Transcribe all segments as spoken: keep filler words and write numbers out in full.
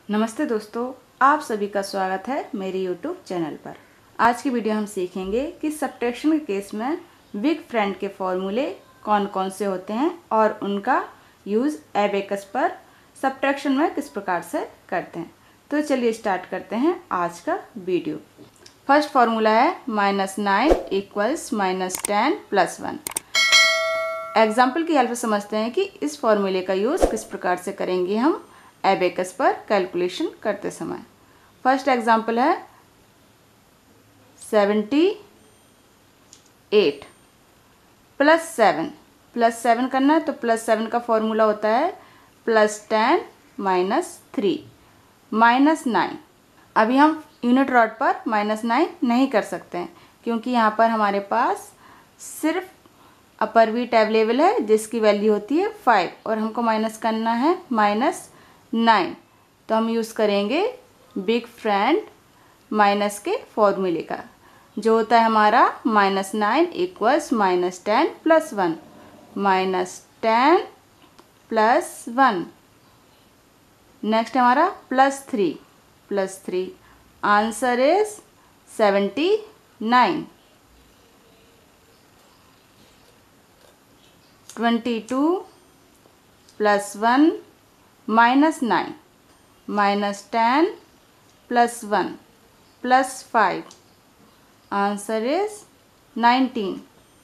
नमस्ते दोस्तों, आप सभी का स्वागत है मेरे यूट्यूब चैनल पर। आज की वीडियो हम सीखेंगे कि सब्ट्रैक्शन के केस में बिग फ्रेंड के फॉर्मूले कौन कौन से होते हैं और उनका यूज़ एबेकस पर सब्ट्रैक्शन में किस प्रकार से करते हैं। तो चलिए स्टार्ट करते हैं आज का वीडियो। फर्स्ट फॉर्मूला है minus nine equals minus ten plus one. Example की हेल्प से समझते हैं कि इस फॉर्मूले का यूज़ किस प्रकार से करेंगे हम एबेकस पर कैलकुलेशन करते समय। फर्स्ट एग्जाम्पल है seventy eight plus seven plus seven करना है, तो प्लस सेवन का फॉर्मूला होता है plus ten minus three minus nine. अभी हम यूनिट रॉड पर माइनस नाइन नहीं कर सकते हैं क्योंकि यहाँ पर हमारे पास सिर्फ अपर बीट अवेलेबल है जिसकी वैल्यू होती है फाइव और हमको माइनस करना है माइनस नाइन। तो हम यूज़ करेंगे बिग फ्रेंड माइनस के फॉर्मूले का, जो होता है हमारा minus nine equals minus ten plus one minus ten plus one. Next हमारा plus three plus three answer is seventy nine. Twenty two plus one minus nine minus ten plus one plus five answer is nineteen.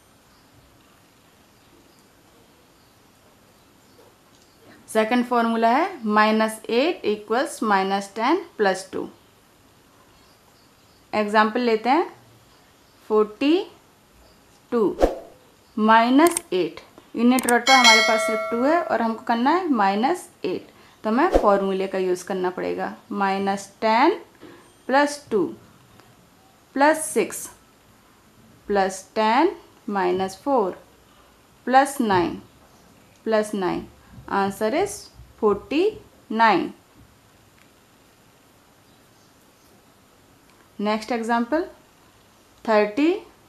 Second formula है minus eight equals minus ten plus two. Example लेते हैं forty two minus eight. Unit rod पर हमारे पास सिर्फ to है और हमको करना है माइनस एट, तो हमें फॉर्मूले का यूज़ करना पड़ेगा minus ten plus two plus six plus ten minus four plus nine plus nine answer is forty nine. Next example thirty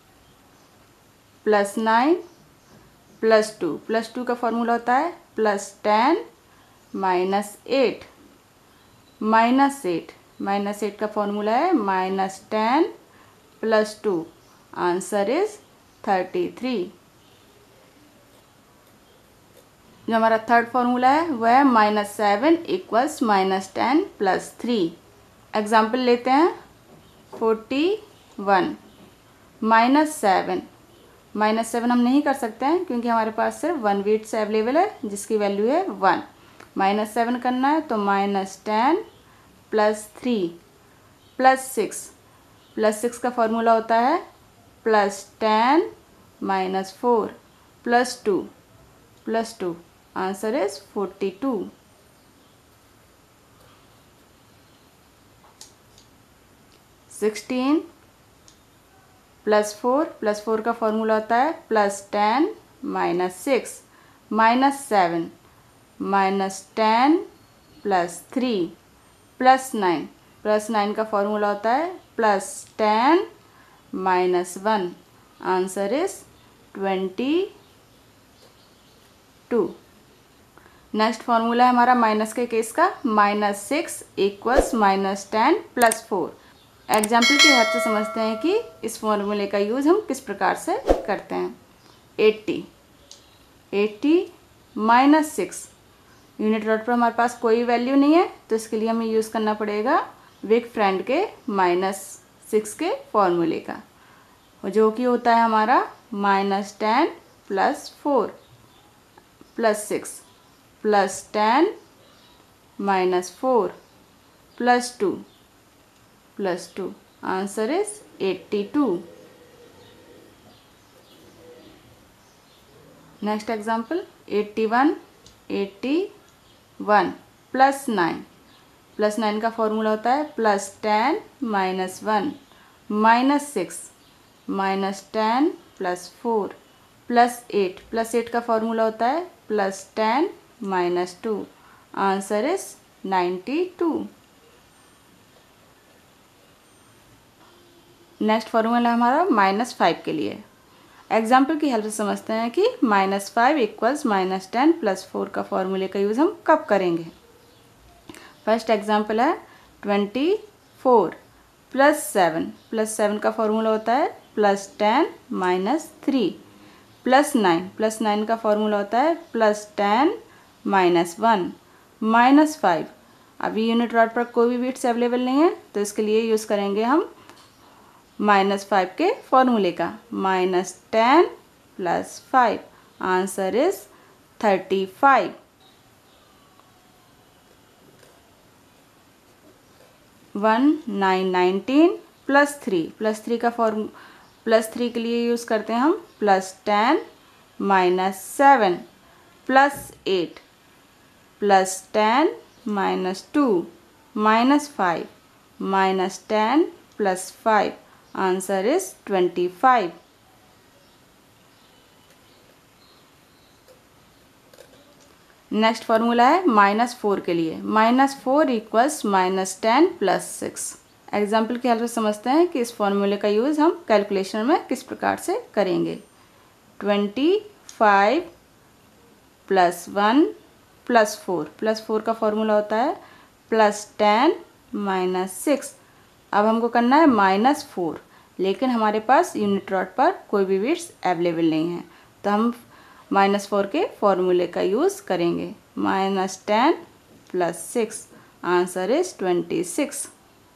plus nine plus two. Plus two का फॉर्मूला होता है plus ten minus eight minus eight minus eight का formula है minus ten plus two answer is thirty three. जो हमारा third formula है वह है minus seven equals minus ten plus three. Example लेते हैं forty one minus seven. Minus seven हम नहीं कर सकते हैं क्योंकि हमारे पास सिर्फ वन बीट्स अवेलेबल है जिसकी वैल्यू है वन। माइनस सेवन करना है तो minus ten plus three plus six. Plus six का फॉर्मूला होता है plus ten minus four plus two plus two answer is forty two. Sixteen plus four plus four का फॉर्मूला होता है plus ten minus six minus seven minus ten plus three plus nine. Plus nine का formula होता है plus ten minus one answer is twenty two. Next formula है हमारा minus के case का minus six equals minus ten plus four. Example की help से समझते हैं कि इस फॉर्मूले का यूज़ हम किस प्रकार से करते हैं। Eighty eighty minus six. Unit rod पर हमारे पास कोई वैल्यू नहीं है तो इसके लिए हमें यूज़ करना पड़ेगा बिग फ्रेंड के माइनस सिक्स के फॉर्मूले का, जो कि होता है हमारा minus ten plus four plus six plus ten minus four plus two plus two answer is eighty two. Next example eighty one eighty one plus nine. Plus nine का फॉर्मूला होता है plus ten minus one minus six minus ten plus four plus eight. Plus eight का formula होता है plus ten minus to answer is ninety two. Next formula हमारा minus five के लिए। Example की हेल्प से समझते हैं कि minus five equals minus ten plus four का फॉर्मूले का यूज़ हम कब करेंगे। फर्स्ट एग्जाम्पल है twenty four plus seven, plus seven का फॉर्मूला होता है plus ten minus three, plus nine, plus nine का फॉर्मूला होता है plus ten minus one, minus five. अभी यूनिट रॉड पर कोई भी बिट्स अवेलेबल नहीं है तो इसके लिए यूज़ करेंगे हम माइनस फाइव के फॉर्मूले का, minus ten plus five, answer is thirty five. One nine nineteen plus three, plus three का फॉर्म प्लस थ्री के लिए यूज़ करते हैं हम plus ten minus seven, plus eight, plus ten minus two, minus five, minus ten plus five, answer is twenty five. Next formula है minus four के लिए, minus four equals minus ten plus six. Example की help से समझते हैं कि इस फॉर्मूले का यूज़ हम कैलकुलेशन में किस प्रकार से करेंगे। Twenty five plus one plus four, plus four का फॉर्मूला होता है प्लस टेन माइनस सिक्स। अब हमको करना है माइनस फोर, लेकिन हमारे पास यूनिट रॉड पर कोई भी बिट्स अवेलेबल नहीं है तो हम माइनस फोर के फॉर्मूले का यूज़ करेंगे, minus ten plus six, answer is twenty six.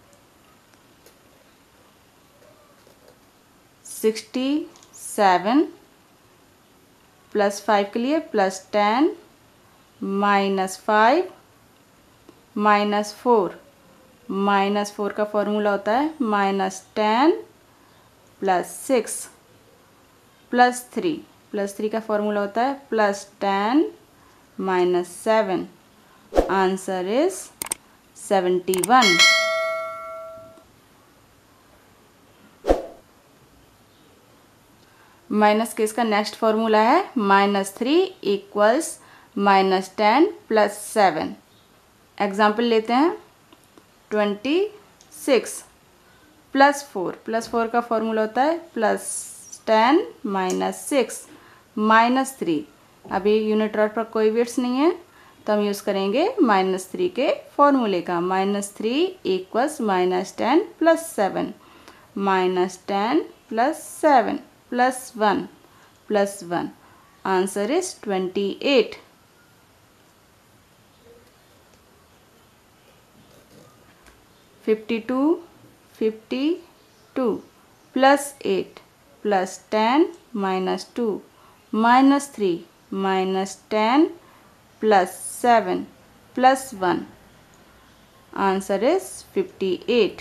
Sixty seven plus five के लिए plus ten minus five minus four, minus four का फॉर्मूला होता है minus ten plus six, plus three, plus three का फॉर्मूला होता है plus ten minus seven, answer is seventy one. Minus के इसका नेक्स्ट फॉर्मूला है minus three equals minus ten plus seven. Example लेते हैं twenty six plus four, plus four का formula होता है plus ten minus six, minus three. अभी unit rod पर कोई बिट्स नहीं है तो हम यूज़ करेंगे माइनस थ्री के फॉर्मूले का, minus three equals minus ten plus seven, minus ten plus seven plus one plus one, answer is twenty eight. Fifty two, fifty two plus eight plus ten minus two, minus three, minus ten plus seven plus one, answer is fifty eight.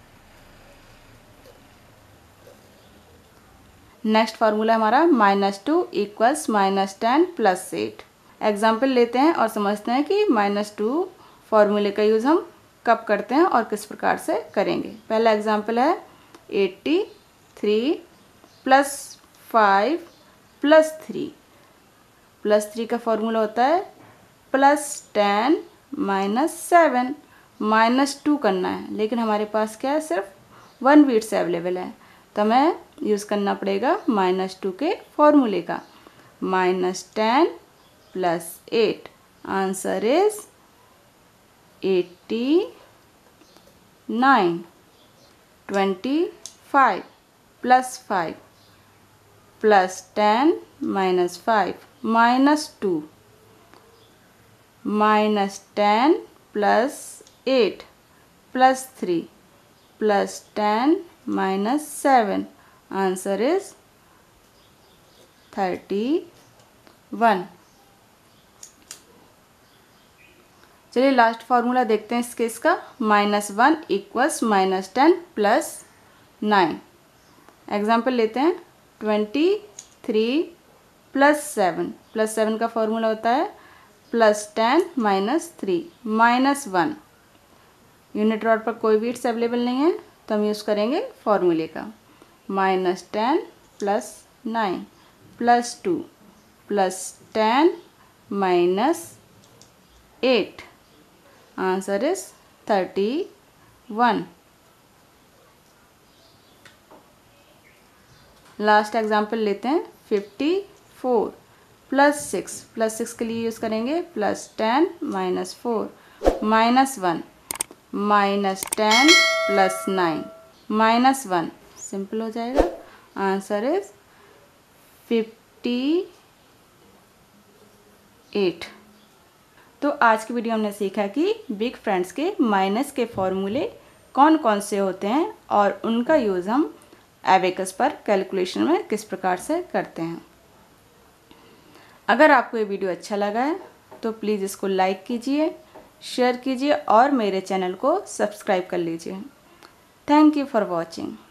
Next formula हमारा minus two equals minus ten plus eight. Example लेते हैं और समझते हैं कि minus two फार्मूले का use हम कब करते हैं और किस प्रकार से करेंगे। पहला एग्जाम्पल है eighty three plus five plus three, plus three का फॉर्मूला होता है plus ten minus seven, minus two करना है लेकिन हमारे पास क्या है, सिर्फ वन बिट्स अवेलेबल है तो हमें यूज़ करना पड़ेगा माइनस टू के फॉर्मूले का, minus ten plus eight, answer is eighty nine. Twenty five plus five plus ten minus five, minus two, minus ten plus eight plus three plus ten minus seven, answer is thirty one. चलिए last formula देखते हैं इस case का, minus one equals minus ten plus nine. Example लेते हैं twenty three plus seven, plus seven का formula होता है plus ten minus three, minus one. Unit rod पर कोई बिट्स अवेलेबल नहीं है तो हम यूज़ करेंगे फॉर्मूले का, minus ten plus nine plus two plus ten minus eight, answer is thirty one. Last example लेते हैं fifty four plus six, plus six के लिए यूज़ करेंगे plus ten minus four, minus one minus ten plus nine minus one, simple हो जाएगा। Answer is fifty eight. तो आज की वीडियो हमने सीखा कि बिग फ्रेंड्स के माइनस के फॉर्मूले कौन कौन से होते हैं और उनका यूज़ हम एबेकस पर कैलकुलेशन में किस प्रकार से करते हैं। अगर आपको ये वीडियो अच्छा लगा है तो प्लीज़ इसको लाइक कीजिए, शेयर कीजिए और मेरे चैनल को सब्सक्राइब कर लीजिए। Thank you for watching.